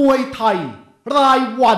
วยไทยรายวัน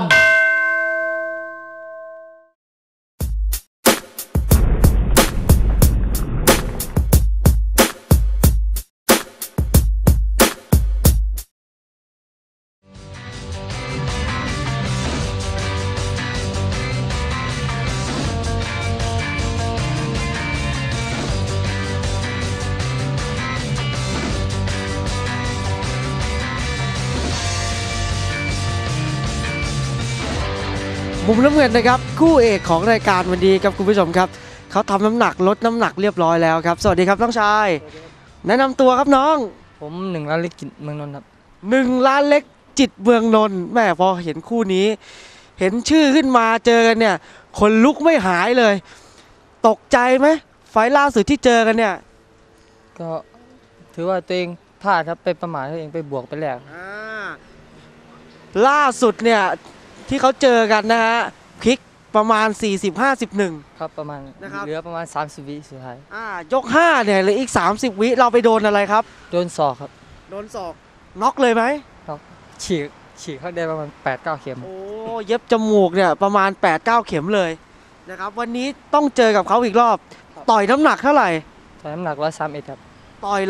มุมน้ำเงินนะครับคู่เอกของรายการวันนี้ครับคุณผู้ชมครับเขาทำน้ำหนักลดน้ำหนักเรียบร้อยแล้วครับสวัสดีครับน้องชายแนะนำตัวครับน้องผม1 ล้านเล็กจิตเมืองนนท์ครับ 1 ล้านเล็กจิตเมืองนนท์แม่พอเห็นคู่นี้เห็นชื่อขึ้นมาเจอกันเนี่ยคนลุกไม่หายเลยตกใจไหมไฟล์ล่าสุดที่เจอกันเนี่ยก็ถือว่าตัวเองพลาดครับไปประมาทตัวเองไปบวกไปแลกล่าสุดเนี่ยที่เขาเจอกันนะฮะพลิกประมาณ40-51 ครับประมาณเหลือประมาณ30 วิสุดท้ายยก5เนี่ยเหลืออีก30 วิเราไปโดนอะไรครับโดนศอกครับโดนศอกน็อกเลยไหมน็อกฉีกเข้าได้ประมาณ8-9 เข็มโอ้เย็บจมูกเนี่ยประมาณ8-9 เข็มเลยนะครับวันนี้ต้องเจอกับเขาอีกรอบต่อยน้ำหนักเท่าไหร่ต่อยน้ำหนัก131ครับต่อย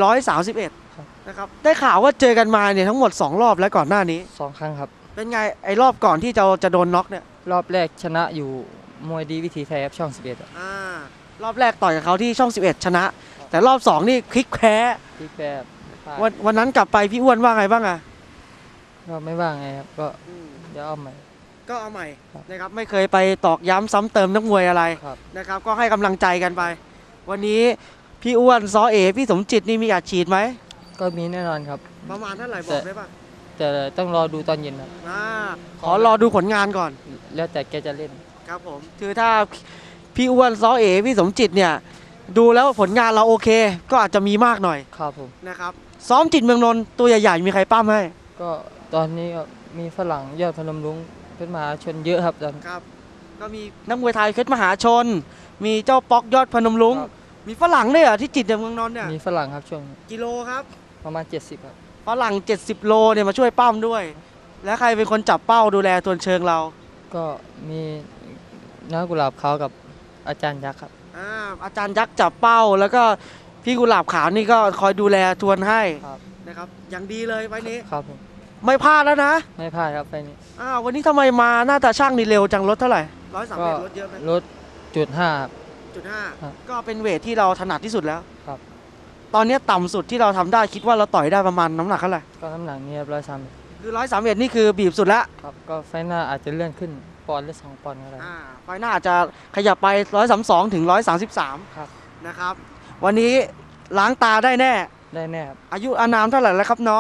131นะครับได้ข่าวว่าเจอกันมาเนี่ยทั้งหมด2 รอบแล้วก่อนหน้านี้ 2 ครั้งครับเป็นไงไอ้รอบก่อนที่จะโดนน็อกเนี่ยรอบแรกชนะอยู่มวยดีวิถีไทยครับช่อง 11รอบแรกต่อยกับเขาที่ช่อง11ชนะแต่รอบ2นี่พลิกแพ้วันนั้นกลับไปพี่อ้วนว่าไงบ้างอะก็ไม่ว่าไงครับก็เดี๋ยวเอาใหม่นะครับไม่เคยไปตอกย้ำซ้ำเติมนักมวยอะไรนะครับก็ให้กำลังใจกันไปวันนี้พี่อ้วนซ้อเอพี่สมจิตนี่มีอัดฉีดไหมก็มีแน่นอนครับประมาณเท่าไหร่บอกได้ป่ะแต่ต้องรอดูตอนเย็นครับขอรอดูผลงานก่อนแล้วแต่แกจะเล่นครับผมคือถ้าพี่อ้วนซ้อเอพี่สมจิตเนี่ยดูแล้วผลงานเราโอเคก็อาจจะมีมากหน่อยครับผมนะครับซ้อมจิตเมืองนนท์ตัวใหญ่ๆมีใครปั้มให้ก็ตอนนี้มีฝรั่งยอดพนมรุ้งเพชรมหาชนเยอะครับตอนครับก็มีนักมวยไทยเพชรมหาชนมีเจ้าป๊อกยอดพนมรุ้งมีฝรั่งด้วยเหรอที่จิตเมืองนนท์เนี่ยมีฝรั่งครับช่วงกิโลครับประมาณ70ครับฝรั่ง70 โลเนี่ยมาช่วยปั้มด้วยแล้วใครเป็นคนจับเป้าดูแลตัวเชิงเราก็มีน้ากุหลาบขาวกับอาจารย์ยักษ์ครับอาจารย์ยักษ์จับเป้าแล้วก็พี่กุหลาบขาวนี่ก็คอยดูแลทวนให้นะครับอย่างดีเลยไฟนี้ครับผมไม่พลาดแล้วนะไม่พลาดครับไฟนี้วันนี้ทำไมมาหน้าตาช่างนี่เร็วจังรถเท่าไหร่131รถเยอะไหมรถจุด 5ก็เป็นเวทที่เราถนัดที่สุดแล้วครับตอนนี้ต่ำสุดที่เราทำได้คิดว่าเราต่อยได้ประมาณน้ำหนักเท่าไหร่ก็น้ำหนักนี้131 คือ131นี่คือบีบสุดแล้วครับก็ไฟหน้าอาจจะเลื่อนขึ้นปอนด์หรือ2 ปอนด์อะไรไฟหน้าอาจจะขยับไป132ถึง133 ครับนะครับวันนี้ล้างตาได้แน่ครับอายุอานามเท่าไหร่แล้วครับน้อง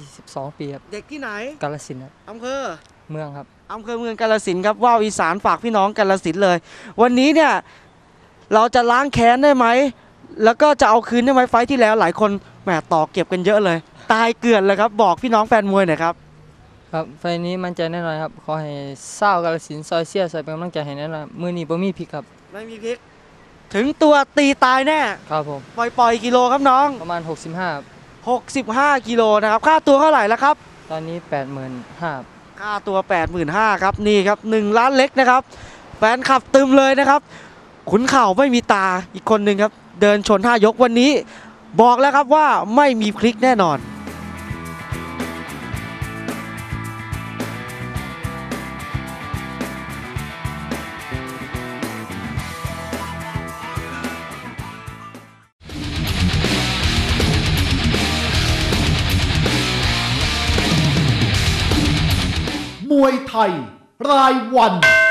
22 ปีครับเด็กที่ไหนกาฬสินธุ์ครับอำเภอเมืองครับอำเภอเมืองกาฬสินธุ์ครับว่าวอีสานฝากพี่น้องกาฬสินธุ์เลยวันนี้เนี่ยเราจะล้างแค้นได้ไหมแล้วก็จะเอาคืนได้ไหมไฟที่แล้วหลายคนแหมต่อเก็บกันเยอะเลยตายเกลื่อนเลยครับบอกพี่น้องแฟนมวยหน่อยครับครับไฟนี้มันใจแน่นอนครับขอให้เศร้ากาฬสินธุ์ซอยเสี้ยซอยเป็นกำลังใจให้แน่นอนมือนี้บ่มีพลิกครับไม่มีพลิกถึงตัวตีตายแน่ครับผมปล่อยกิโลครับน้องประมาณ 65กิโลนะครับค่าตัวเท่าไหร่แล้วครับตอนนี้85,000 ค่าตัว85,000ครับนี่ครับ1 ล้านเล็กนะครับแฟนคลับตึมเลยนะครับขุนเข่าไม่มีตาอีกคนหนึ่งครับเดินชน5 ยกวันนี้บอกแล้วครับว่าไม่มีพลิกแน่นอนมวยไทยรายวัน